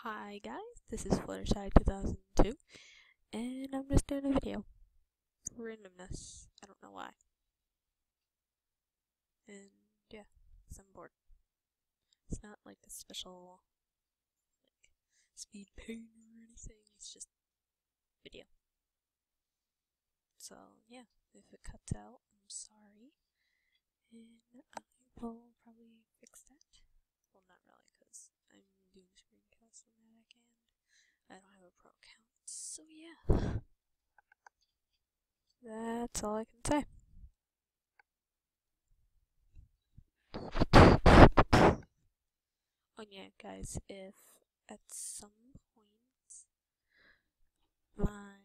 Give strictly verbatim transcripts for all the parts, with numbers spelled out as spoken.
Hi guys, this is Fluttershy two thousand two, and I'm just doing a video. For randomness, I don't know why. And yeah, 'cause I'm bored. It's not like a special, like, speed paint or anything, it's just video. So yeah, if it cuts out, I'm sorry. And I will probably fix that. Well, not really, because I'm doing screencasts on Matic and I don't have a pro account. So yeah. That's all I can say. Oh yeah, guys, if at some point my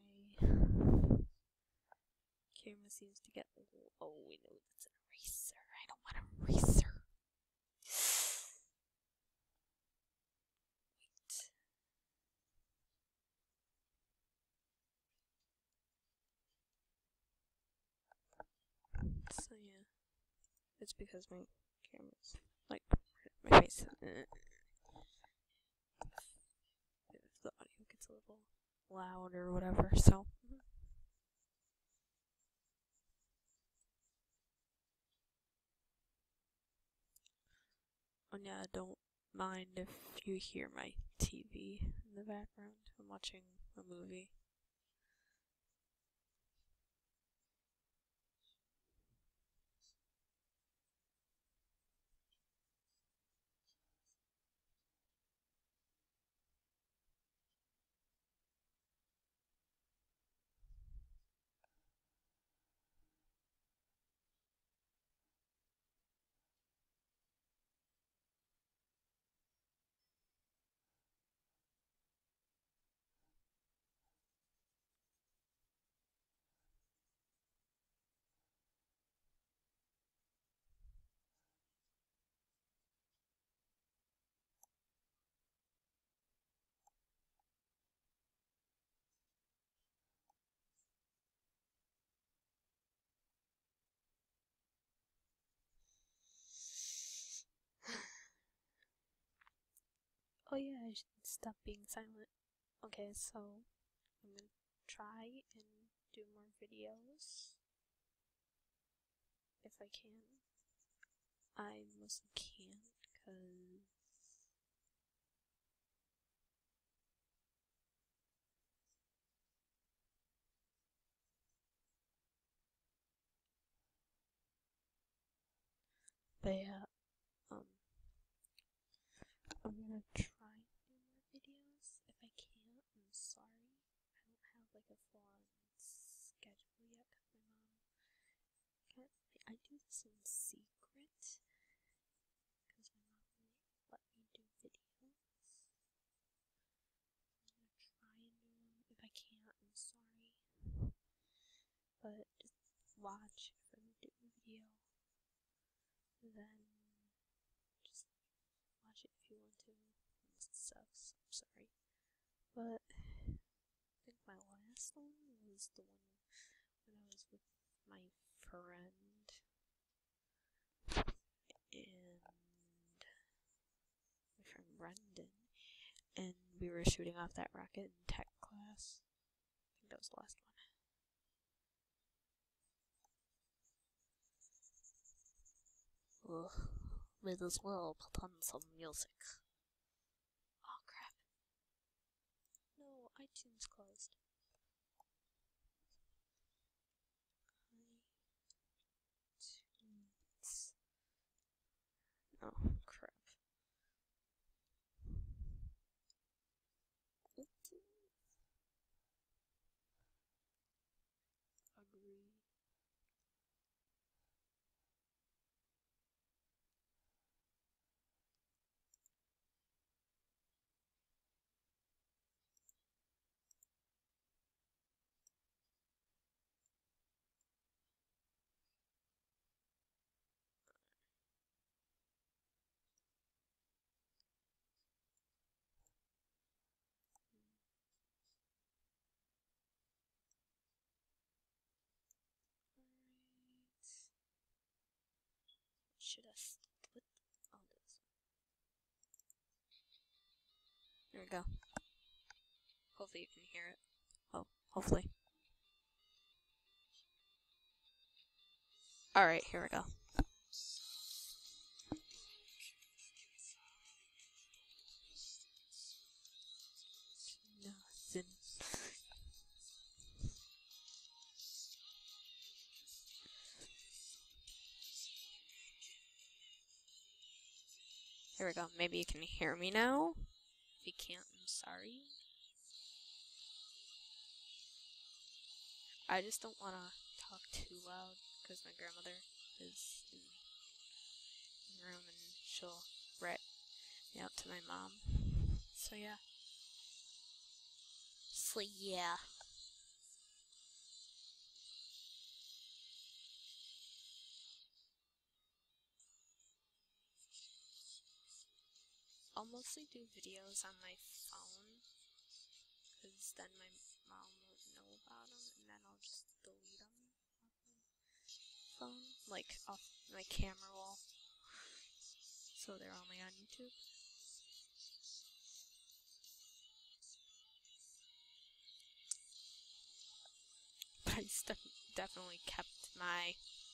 camera seems to get old, oh, we know that's an eraser. I don't want an eraser. Wait. So yeah, it's because my camera's like my face. If the audio gets a little loud or whatever, so. Oh yeah, don't mind if you hear my T V in the background. I'm watching a movie. Oh yeah, I should stop being silent. Okay, so I'm gonna try and do more videos if I can. I mostly can't because but yeah, um, I'm gonna try and do more videos if I can. I'm sorry, I don't have like a full-on schedule yet because my mom can't. I do this in secret because my mom won't let me do videos. I'm gonna try and do them. If I can't, I'm sorry. But just watch if I'm doing a video. Then just watch it if you want to. Unless it sucks, I'm sorry. But I think my last one was the one when I was with my friend and my friend Brendan, and we were shooting off that rocket in tech class. I think that was the last one. Ugh, might as well put on some music. Oh crap. No, iTunes closed. iTunes. Oh crap. Agree. Should I split all this? There we go. Hopefully you can hear it. Oh, hopefully. Alright, here we go. Nothing. Here we go. Maybe you can hear me now. If you can't, I'm sorry. I just don't want to talk too loud because my grandmother is in the room and she'll rat me out to my mom. So yeah. So yeah. I'll mostly do videos on my phone because then my mom won't know about them and then I'll just delete them off my phone, like off my camera roll, so they're only on YouTube. But I st definitely kept my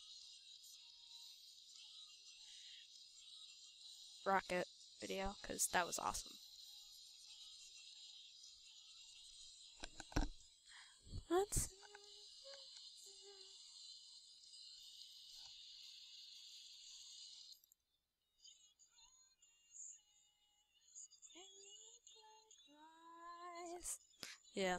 rocket video because that was awesome. Let's yeah.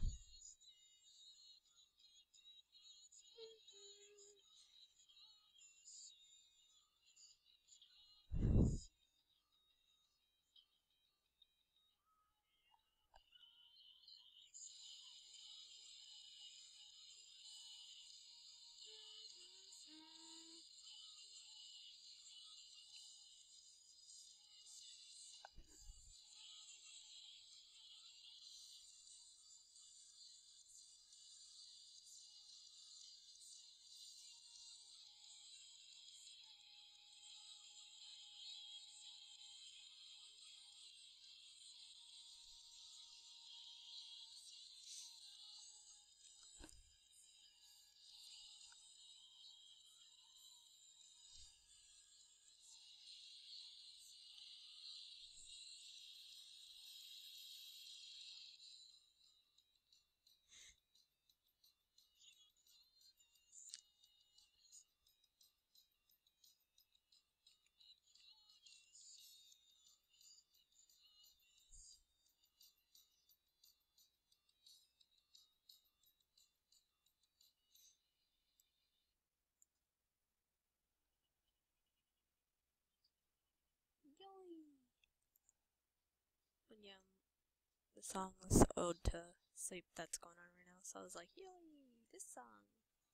But yeah, the song was ode to sleep that's going on right now, so I was like, yay, this song.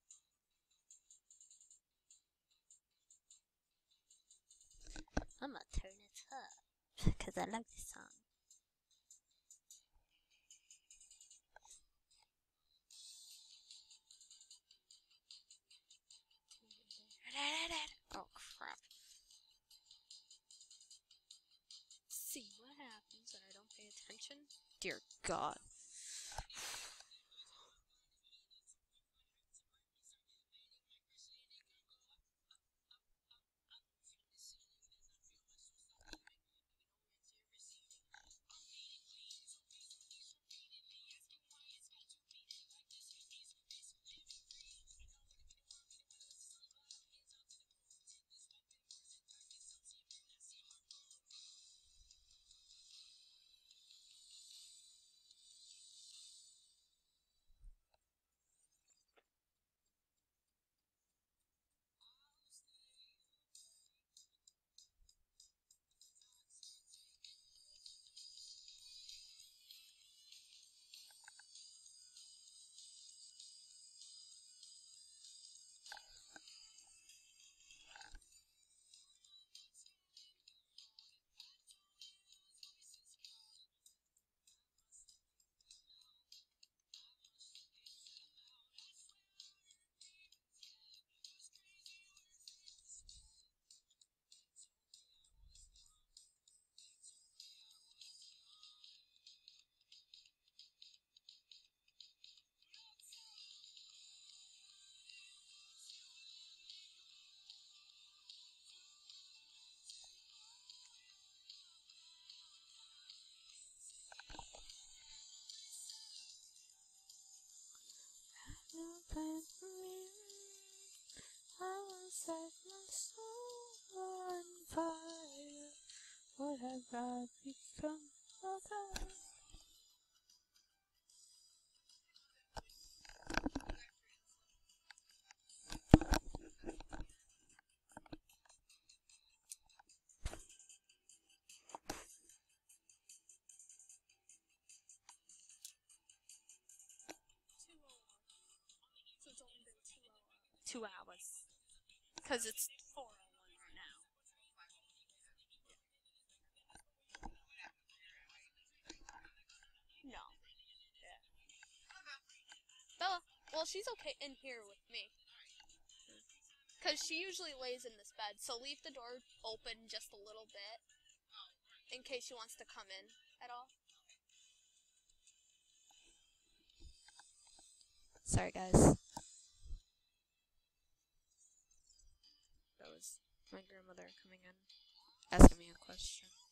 I'm gonna turn it up because I like this song. Oh crap. See what happens when I don't pay attention? Dear God. set my soul on fire. What have I become without? Two hours. Because it's four oh one right now. No. Yeah. Bella, well, she's okay in here with me. Because she usually lays in this bed, so leave the door open just a little bit. In case she wants to come in at all. Sorry, guys. That was my grandmother coming in, asking me a question.